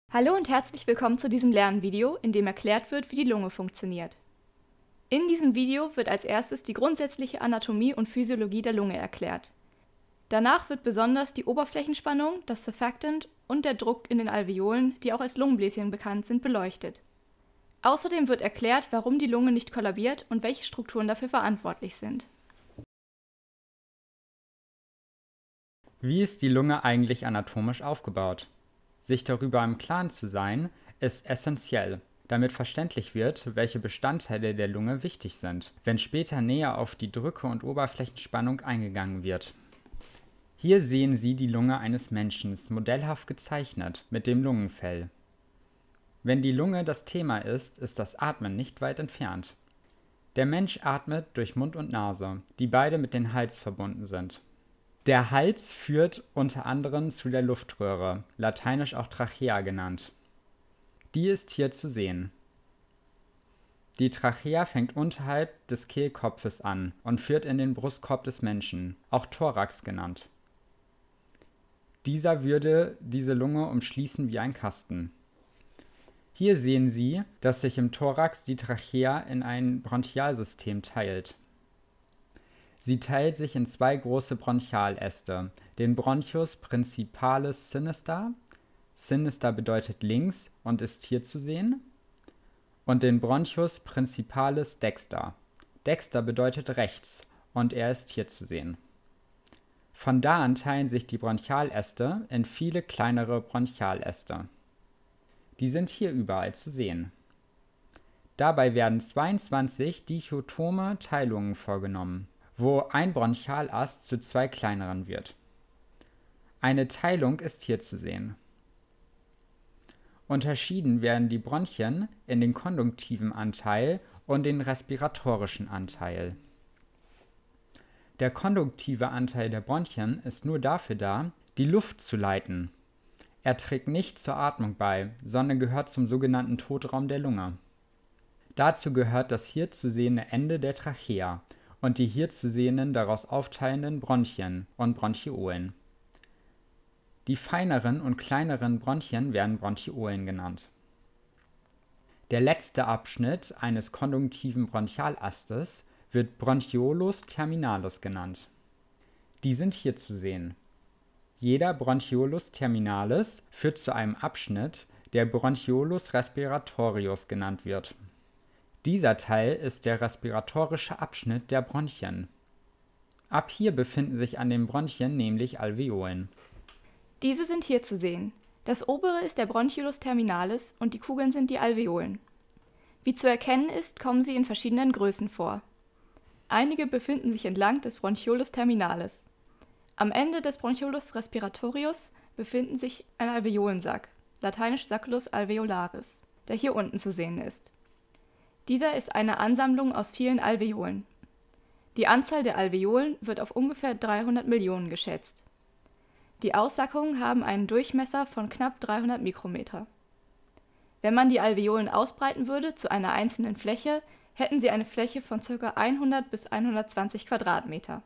Hallo und herzlich willkommen zu diesem Lernvideo, in dem erklärt wird, wie die Lunge funktioniert. In diesem Video wird als erstes die grundsätzliche Anatomie und Physiologie der Lunge erklärt. Danach wird besonders die Oberflächenspannung, das Surfactant und der Druck in den Alveolen, die auch als Lungenbläschen bekannt sind, beleuchtet. Außerdem wird erklärt, warum die Lunge nicht kollabiert und welche Strukturen dafür verantwortlich sind. Wie ist die Lunge eigentlich anatomisch aufgebaut? Sich darüber im Klaren zu sein, ist essentiell, damit verständlich wird, welche Bestandteile der Lunge wichtig sind, wenn später näher auf die Drücke und Oberflächenspannung eingegangen wird. Hier sehen Sie die Lunge eines Menschen, modellhaft gezeichnet, mit dem Lungenfell. Wenn die Lunge das Thema ist, ist das Atmen nicht weit entfernt. Der Mensch atmet durch Mund und Nase, die beide mit dem Hals verbunden sind. Der Hals führt unter anderem zu der Luftröhre, lateinisch auch Trachea genannt. Die ist hier zu sehen. Die Trachea fängt unterhalb des Kehlkopfes an und führt in den Brustkorb des Menschen, auch Thorax genannt. Dieser würde diese Lunge umschließen wie ein Kasten. Hier sehen Sie, dass sich im Thorax die Trachea in ein Bronchialsystem teilt. Sie teilt sich in zwei große Bronchialäste, den Bronchus principalis sinister, sinister bedeutet links und ist hier zu sehen, und den Bronchus principalis dexter, dexter bedeutet rechts und er ist hier zu sehen. Von da an teilen sich die Bronchialäste in viele kleinere Bronchialäste. Die sind hier überall zu sehen. Dabei werden 22 dichotome Teilungen vorgenommen, wo ein Bronchialast zu zwei kleineren wird. Eine Teilung ist hier zu sehen. Unterschieden werden die Bronchien in den konduktiven Anteil und den respiratorischen Anteil. Der konduktive Anteil der Bronchien ist nur dafür da, die Luft zu leiten. Er trägt nicht zur Atmung bei, sondern gehört zum sogenannten Totraum der Lunge. Dazu gehört das hier zu sehende Ende der Trachea und die hier zu sehenden daraus aufteilenden Bronchien und Bronchiolen. Die feineren und kleineren Bronchien werden Bronchiolen genannt. Der letzte Abschnitt eines konduktiven Bronchialastes wird Bronchiolus terminalis genannt. Die sind hier zu sehen. Jeder Bronchiolus terminalis führt zu einem Abschnitt, der Bronchiolus respiratorius genannt wird. Dieser Teil ist der respiratorische Abschnitt der Bronchien. Ab hier befinden sich an den Bronchien nämlich Alveolen. Diese sind hier zu sehen. Das obere ist der Bronchiolus terminalis und die Kugeln sind die Alveolen. Wie zu erkennen ist, kommen sie in verschiedenen Größen vor. Einige befinden sich entlang des Bronchiolus terminalis. Am Ende des Bronchiolus respiratorius befinden sich ein Alveolensack, lateinisch Sacculus alveolaris, der hier unten zu sehen ist. Dieser ist eine Ansammlung aus vielen Alveolen. Die Anzahl der Alveolen wird auf ungefähr 300 Millionen geschätzt. Die Aussackungen haben einen Durchmesser von knapp 300 Mikrometer. Wenn man die Alveolen ausbreiten würde zu einer einzelnen Fläche, hätten sie eine Fläche von ca. 100 bis 120 Quadratmeter.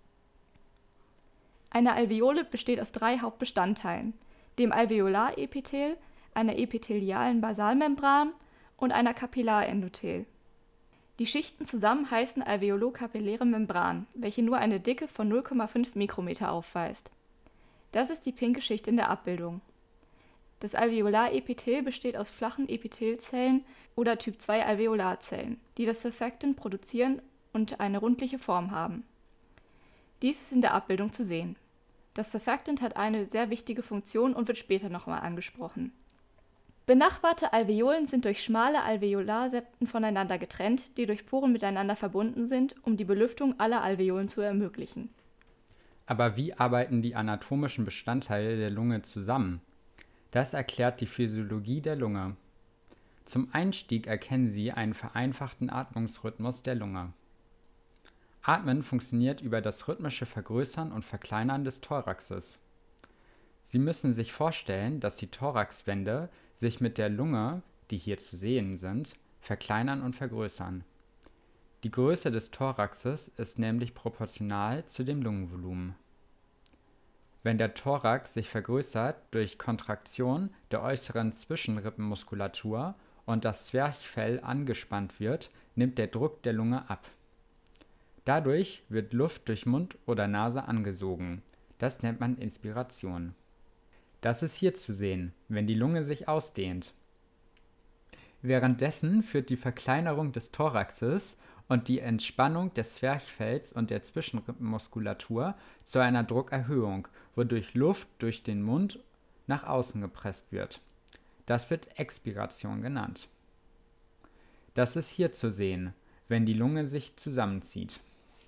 Eine Alveole besteht aus drei Hauptbestandteilen, dem Alveolarepithel, einer epithelialen Basalmembran und einer Kapillarendothel. Die Schichten zusammen heißen alveolo-kapilläre Membran, welche nur eine Dicke von 0,5 Mikrometer aufweist. Das ist die pinke Schicht in der Abbildung. Das Alveolarepithel besteht aus flachen Epithelzellen oder Typ-2-Alveolarzellen, die das Surfactant produzieren und eine rundliche Form haben. Dies ist in der Abbildung zu sehen. Das Surfactant hat eine sehr wichtige Funktion und wird später nochmal angesprochen. Benachbarte Alveolen sind durch schmale Alveolarsepten voneinander getrennt, die durch Poren miteinander verbunden sind, um die Belüftung aller Alveolen zu ermöglichen. Aber wie arbeiten die anatomischen Bestandteile der Lunge zusammen? Das erklärt die Physiologie der Lunge. Zum Einstieg erkennen Sie einen vereinfachten Atmungsrhythmus der Lunge. Atmen funktioniert über das rhythmische Vergrößern und Verkleinern des Thoraxes. Sie müssen sich vorstellen, dass die Thoraxwände sich mit der Lunge, die hier zu sehen sind, verkleinern und vergrößern. Die Größe des Thoraxes ist nämlich proportional zu dem Lungenvolumen. Wenn der Thorax sich vergrößert durch Kontraktion der äußeren Zwischenrippenmuskulatur und das Zwerchfell angespannt wird, nimmt der Druck der Lunge ab. Dadurch wird Luft durch Mund oder Nase angesogen. Das nennt man Inspiration. Das ist hier zu sehen, wenn die Lunge sich ausdehnt. Währenddessen führt die Verkleinerung des Thoraxes und die Entspannung des Zwerchfells und der Zwischenrippenmuskulatur zu einer Druckerhöhung, wodurch Luft durch den Mund nach außen gepresst wird. Das wird Expiration genannt. Das ist hier zu sehen, wenn die Lunge sich zusammenzieht.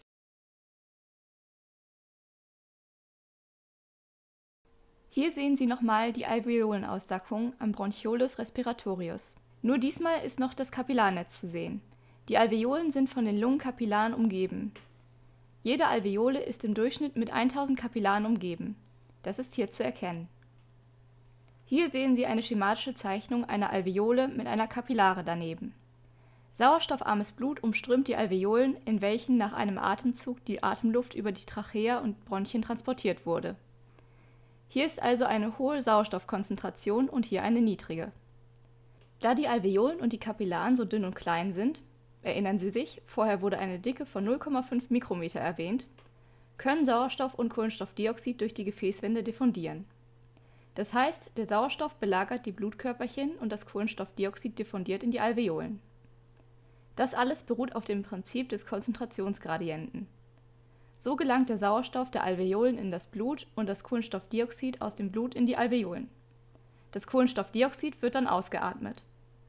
Hier sehen Sie nochmal die Alveolenaussackung am Bronchioles respiratorius. Nur diesmal ist noch das Kapillarnetz zu sehen. Die Alveolen sind von den Lungenkapillaren umgeben. Jede Alveole ist im Durchschnitt mit 1000 Kapillaren umgeben. Das ist hier zu erkennen. Hier sehen Sie eine schematische Zeichnung einer Alveole mit einer Kapillare daneben. Sauerstoffarmes Blut umströmt die Alveolen, in welchen nach einem Atemzug die Atemluft über die Trachea und Bronchien transportiert wurde. Hier ist also eine hohe Sauerstoffkonzentration und hier eine niedrige. Da die Alveolen und die Kapillaren so dünn und klein sind, erinnern Sie sich, vorher wurde eine Dicke von 0,5 Mikrometer erwähnt, können Sauerstoff und Kohlenstoffdioxid durch die Gefäßwände diffundieren. Das heißt, der Sauerstoff belagert die Blutkörperchen und das Kohlenstoffdioxid diffundiert in die Alveolen. Das alles beruht auf dem Prinzip des Konzentrationsgradienten. So gelangt der Sauerstoff der Alveolen in das Blut und das Kohlenstoffdioxid aus dem Blut in die Alveolen. Das Kohlenstoffdioxid wird dann ausgeatmet.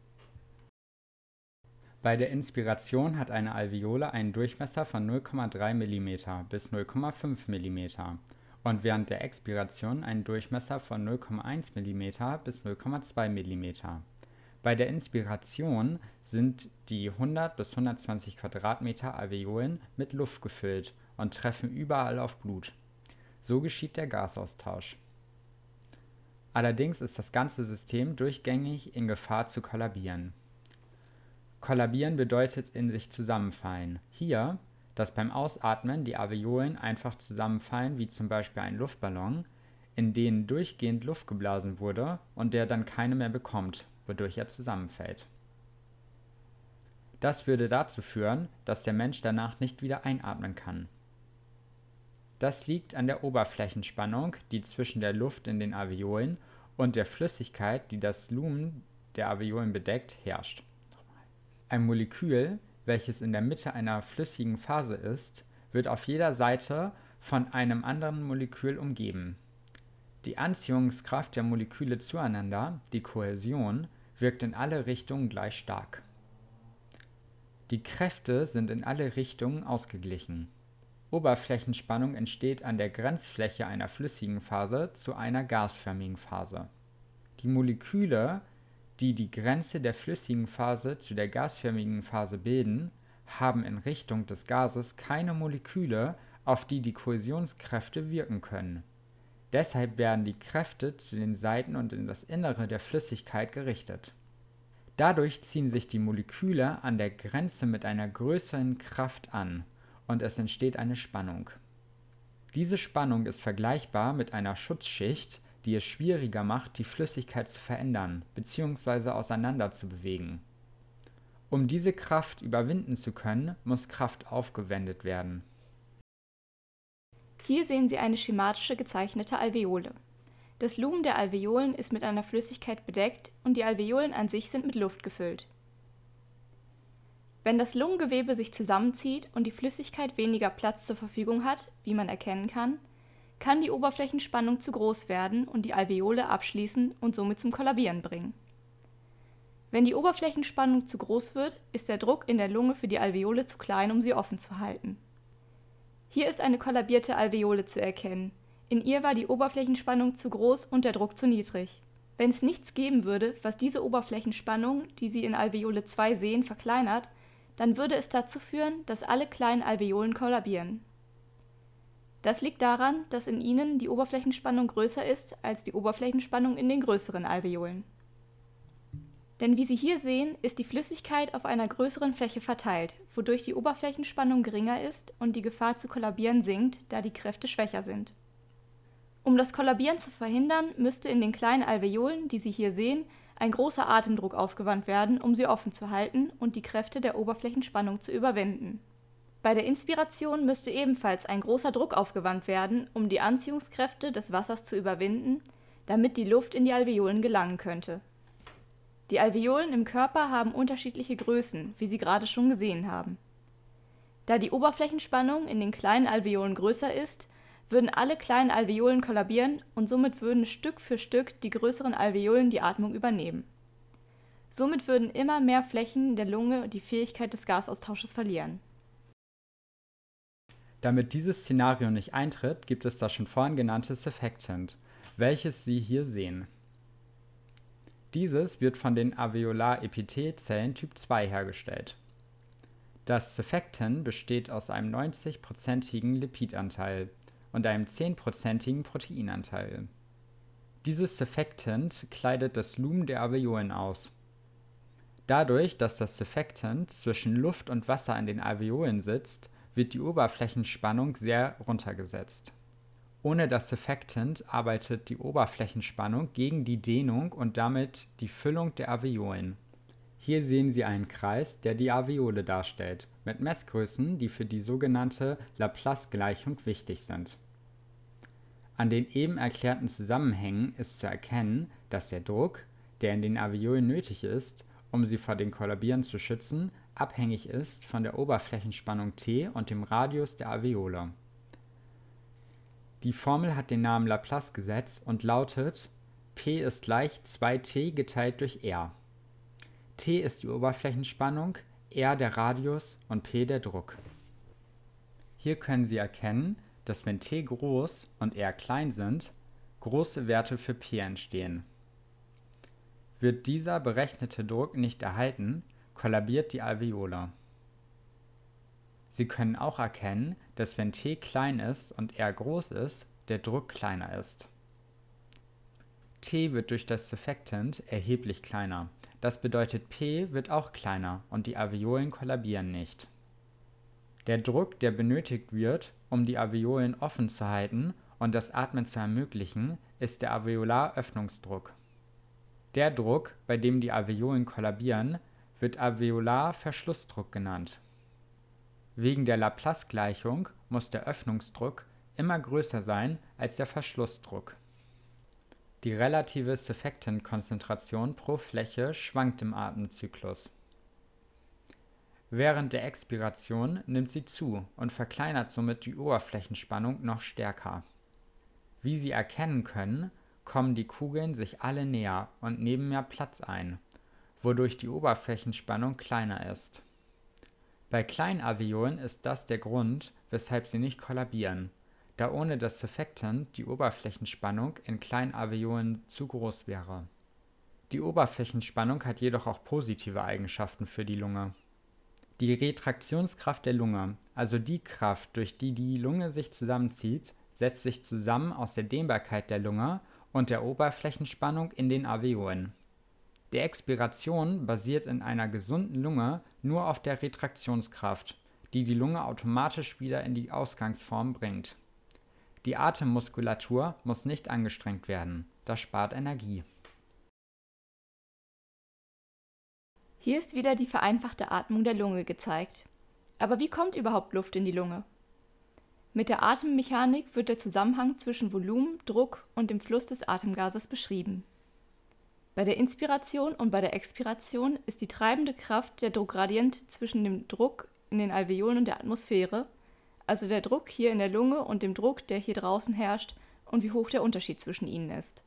Bei der Inspiration hat eine Alveole einen Durchmesser von 0,3 mm bis 0,5 mm und während der Expiration einen Durchmesser von 0,1 mm bis 0,2 mm. Bei der Inspiration sind die 100 bis 120 Quadratmeter Alveolen mit Luft gefüllt und treffen überall auf Blut. So geschieht der Gasaustausch. Allerdings ist das ganze System durchgängig in Gefahr zu kollabieren. Kollabieren bedeutet in sich zusammenfallen. Hier, dass beim Ausatmen die Alveolen einfach zusammenfallen, wie zum Beispiel ein Luftballon, in den durchgehend Luft geblasen wurde und der dann keine mehr bekommt, wodurch er zusammenfällt. Das würde dazu führen, dass der Mensch danach nicht wieder einatmen kann. Das liegt an der Oberflächenspannung, die zwischen der Luft in den Alveolen und der Flüssigkeit, die das Lumen der Alveolen bedeckt, herrscht. Ein Molekül, welches in der Mitte einer flüssigen Phase ist, wird auf jeder Seite von einem anderen Molekül umgeben. Die Anziehungskraft der Moleküle zueinander, die Kohäsion, wirkt in alle Richtungen gleich stark. Die Kräfte sind in alle Richtungen ausgeglichen. Oberflächenspannung entsteht an der Grenzfläche einer flüssigen Phase zu einer gasförmigen Phase. Die Moleküle, die die Grenze der flüssigen Phase zu der gasförmigen Phase bilden, haben in Richtung des Gases keine Moleküle, auf die die Kohäsionskräfte wirken können. Deshalb werden die Kräfte zu den Seiten und in das Innere der Flüssigkeit gerichtet. Dadurch ziehen sich die Moleküle an der Grenze mit einer größeren Kraft an und es entsteht eine Spannung. Diese Spannung ist vergleichbar mit einer Schutzschicht, die es schwieriger macht, die Flüssigkeit zu verändern bzw. auseinander zu bewegen. Um diese Kraft überwinden zu können, muss Kraft aufgewendet werden. Hier sehen Sie eine schematische gezeichnete Alveole. Das Lumen der Alveolen ist mit einer Flüssigkeit bedeckt und die Alveolen an sich sind mit Luft gefüllt. Wenn das Lungengewebe sich zusammenzieht und die Flüssigkeit weniger Platz zur Verfügung hat, wie man erkennen kann die Oberflächenspannung zu groß werden und die Alveole abschließen und somit zum Kollabieren bringen. Wenn die Oberflächenspannung zu groß wird, ist der Druck in der Lunge für die Alveole zu klein, um sie offen zu halten. Hier ist eine kollabierte Alveole zu erkennen. In ihr war die Oberflächenspannung zu groß und der Druck zu niedrig. Wenn es nichts geben würde, was diese Oberflächenspannung, die Sie in Alveole 2 sehen, verkleinert, dann würde es dazu führen, dass alle kleinen Alveolen kollabieren. Das liegt daran, dass in ihnen die Oberflächenspannung größer ist als die Oberflächenspannung in den größeren Alveolen. Denn wie Sie hier sehen, ist die Flüssigkeit auf einer größeren Fläche verteilt, wodurch die Oberflächenspannung geringer ist und die Gefahr zu kollabieren sinkt, da die Kräfte schwächer sind. Um das Kollabieren zu verhindern, müsste in den kleinen Alveolen, die Sie hier sehen, ein großer Atemdruck aufgewandt werden, um sie offen zu halten und die Kräfte der Oberflächenspannung zu überwinden. Bei der Inspiration müsste ebenfalls ein großer Druck aufgewandt werden, um die Anziehungskräfte des Wassers zu überwinden, damit die Luft in die Alveolen gelangen könnte. Die Alveolen im Körper haben unterschiedliche Größen, wie Sie gerade schon gesehen haben. Da die Oberflächenspannung in den kleinen Alveolen größer ist, würden alle kleinen Alveolen kollabieren und somit würden Stück für Stück die größeren Alveolen die Atmung übernehmen. Somit würden immer mehr Flächen der Lunge die Fähigkeit des Gasaustausches verlieren. Damit dieses Szenario nicht eintritt, gibt es das schon vorhin genannte Surfactant, welches Sie hier sehen. Dieses wird von den Alveolar-Epithelzellen Typ 2 hergestellt. Das Surfactant besteht aus einem 90%igen Lipidanteil und einem 10%igen Proteinanteil. Dieses Surfactant kleidet das Lumen der Alveolen aus. Dadurch, dass das Surfactant zwischen Luft und Wasser in den Alveolen sitzt, wird die Oberflächenspannung sehr runtergesetzt. Ohne das Surfactant arbeitet die Oberflächenspannung gegen die Dehnung und damit die Füllung der Alveolen. Hier sehen Sie einen Kreis, der die Alveole darstellt, mit Messgrößen, die für die sogenannte Laplace-Gleichung wichtig sind. An den eben erklärten Zusammenhängen ist zu erkennen, dass der Druck, der in den Alveolen nötig ist, um sie vor dem Kollabieren zu schützen, abhängig ist von der Oberflächenspannung T und dem Radius der Alveole. Die Formel hat den Namen Laplace-Gesetz und lautet: P ist gleich 2T geteilt durch R. T ist die Oberflächenspannung, R der Radius und P der Druck. Hier können Sie erkennen, dass wenn T groß und R klein sind, große Werte für P entstehen. Wird dieser berechnete Druck nicht erhalten, kollabiert die Alveole. Sie können auch erkennen, dass wenn T klein ist und R groß ist, der Druck kleiner ist. T wird durch das Surfactant erheblich kleiner. Das bedeutet, P wird auch kleiner und die Alveolen kollabieren nicht. Der Druck, der benötigt wird, um die Alveolen offen zu halten und das Atmen zu ermöglichen, ist der Alveolaröffnungsdruck. Der Druck, bei dem die Alveolen kollabieren, wird Alveolarverschlussdruck genannt. Wegen der Laplace-Gleichung muss der Öffnungsdruck immer größer sein als der Verschlussdruck. Die relative Surfactant-Konzentration pro Fläche schwankt im Atemzyklus. Während der Expiration nimmt sie zu und verkleinert somit die Oberflächenspannung noch stärker. Wie Sie erkennen können, kommen die Kugeln sich alle näher und nehmen mehr Platz ein, wodurch die Oberflächenspannung kleiner ist. Bei kleinen Alveolen ist das der Grund, weshalb sie nicht kollabieren, da ohne das Surfactant die Oberflächenspannung in kleinen Alveolen zu groß wäre. Die Oberflächenspannung hat jedoch auch positive Eigenschaften für die Lunge. Die Retraktionskraft der Lunge, also die Kraft, durch die die Lunge sich zusammenzieht, setzt sich zusammen aus der Dehnbarkeit der Lunge und der Oberflächenspannung in den Alveolen. Die Expiration basiert in einer gesunden Lunge nur auf der Retraktionskraft, die die Lunge automatisch wieder in die Ausgangsform bringt. Die Atemmuskulatur muss nicht angestrengt werden, das spart Energie. Hier ist wieder die vereinfachte Atmung der Lunge gezeigt. Aber wie kommt überhaupt Luft in die Lunge? Mit der Atemmechanik wird der Zusammenhang zwischen Volumen, Druck und dem Fluss des Atemgases beschrieben. Bei der Inspiration und bei der Expiration ist die treibende Kraft der Druckgradient zwischen dem Druck in den Alveolen und der Atmosphäre, also der Druck hier in der Lunge und dem Druck, der hier draußen herrscht, und wie hoch der Unterschied zwischen ihnen ist.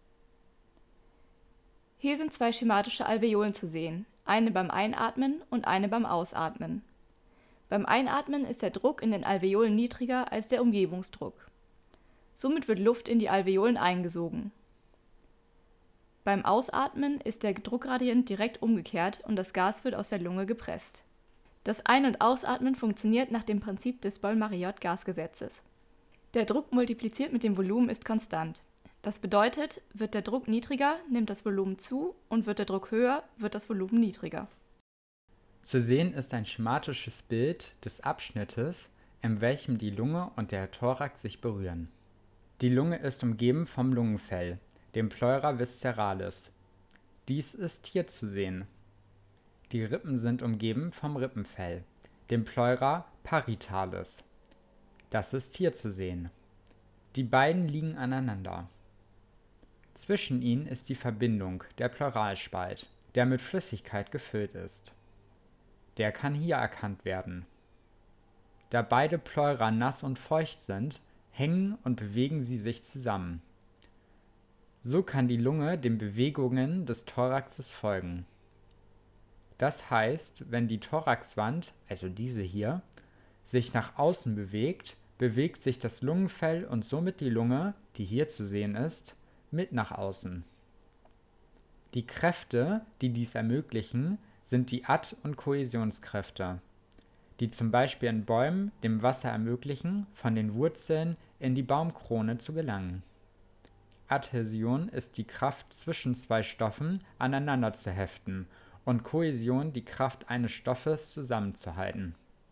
Hier sind zwei schematische Alveolen zu sehen, eine beim Einatmen und eine beim Ausatmen. Beim Einatmen ist der Druck in den Alveolen niedriger als der Umgebungsdruck. Somit wird Luft in die Alveolen eingesogen. Beim Ausatmen ist der Druckgradient direkt umgekehrt und das Gas wird aus der Lunge gepresst. Das Ein- und Ausatmen funktioniert nach dem Prinzip des Boll-Mariotte-Gasgesetzes. Der Druck multipliziert mit dem Volumen ist konstant. Das bedeutet, wird der Druck niedriger, nimmt das Volumen zu, und wird der Druck höher, wird das Volumen niedriger. Zu sehen ist ein schematisches Bild des Abschnittes, in welchem die Lunge und der Thorax sich berühren. Die Lunge ist umgeben vom Lungenfell, dem Pleura visceralis. Dies ist hier zu sehen. Die Rippen sind umgeben vom Rippenfell, dem Pleura parietalis. Das ist hier zu sehen. Die beiden liegen aneinander. Zwischen ihnen ist die Verbindung, der Pleuralspalt, der mit Flüssigkeit gefüllt ist. Der kann hier erkannt werden. Da beide Pleura nass und feucht sind, hängen und bewegen sie sich zusammen. So kann die Lunge den Bewegungen des Thoraxes folgen. Das heißt, wenn die Thoraxwand, also diese hier, sich nach außen bewegt, bewegt sich das Lungenfell und somit die Lunge, die hier zu sehen ist, mit nach außen. Die Kräfte, die dies ermöglichen, sind die Ad- und Kohäsionskräfte, die zum Beispiel in Bäumen dem Wasser ermöglichen, von den Wurzeln in die Baumkrone zu gelangen. Adhäsion ist die Kraft, zwischen zwei Stoffen aneinander zu heften, und Kohäsion die Kraft eines Stoffes zusammenzuhalten.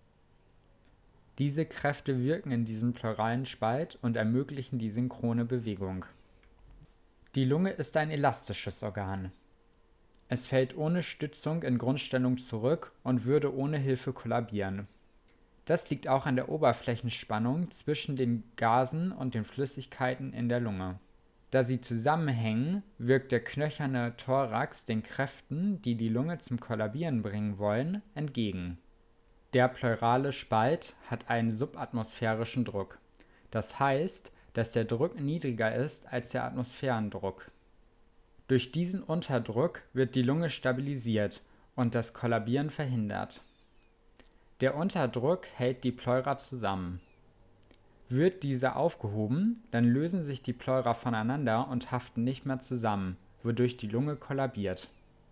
Diese Kräfte wirken in diesem pleuralen Spalt und ermöglichen die synchrone Bewegung. Die Lunge ist ein elastisches Organ. Es fällt ohne Stützung in Grundstellung zurück und würde ohne Hilfe kollabieren. Das liegt auch an der Oberflächenspannung zwischen den Gasen und den Flüssigkeiten in der Lunge. Da sie zusammenhängen, wirkt der knöcherne Thorax den Kräften, die die Lunge zum Kollabieren bringen wollen, entgegen. Der pleurale Spalt hat einen subatmosphärischen Druck. Das heißt, dass der Druck niedriger ist als der Atmosphärendruck. Durch diesen Unterdruck wird die Lunge stabilisiert und das Kollabieren verhindert. Der Unterdruck hält die Pleura zusammen. Wird dieser aufgehoben, dann lösen sich die Pleura voneinander und haften nicht mehr zusammen, wodurch die Lunge kollabiert.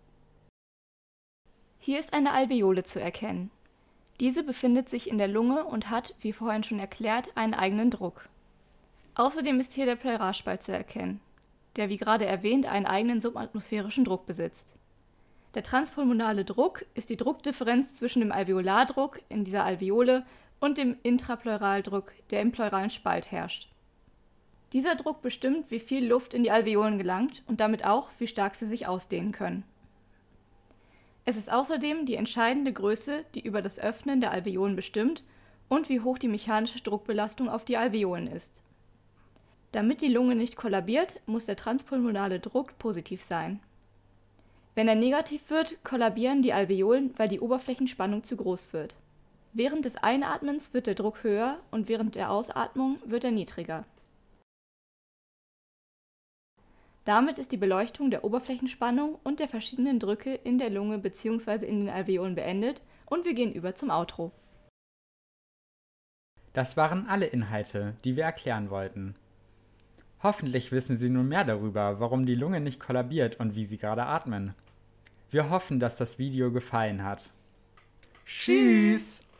Hier ist eine Alveole zu erkennen. Diese befindet sich in der Lunge und hat, wie vorhin schon erklärt, einen eigenen Druck. Außerdem ist hier der Pleuralspalt zu erkennen, der wie gerade erwähnt einen eigenen subatmosphärischen Druck besitzt. Der transpulmonale Druck ist die Druckdifferenz zwischen dem Alveolardruck in dieser Alveole und dem Intrapleuraldruck, der im pleuralen Spalt herrscht. Dieser Druck bestimmt, wie viel Luft in die Alveolen gelangt und damit auch, wie stark sie sich ausdehnen können. Es ist außerdem die entscheidende Größe, die über das Öffnen der Alveolen bestimmt und wie hoch die mechanische Druckbelastung auf die Alveolen ist. Damit die Lunge nicht kollabiert, muss der transpulmonale Druck positiv sein. Wenn er negativ wird, kollabieren die Alveolen, weil die Oberflächenspannung zu groß wird. Während des Einatmens wird der Druck höher und während der Ausatmung wird er niedriger. Damit ist die Beleuchtung der Oberflächenspannung und der verschiedenen Drücke in der Lunge bzw. in den Alveolen beendet und wir gehen über zum Outro. Das waren alle Inhalte, die wir erklären wollten. Hoffentlich wissen Sie nun mehr darüber, warum die Lunge nicht kollabiert und wie Sie gerade atmen. Wir hoffen, dass das Video gefallen hat. Tschüss!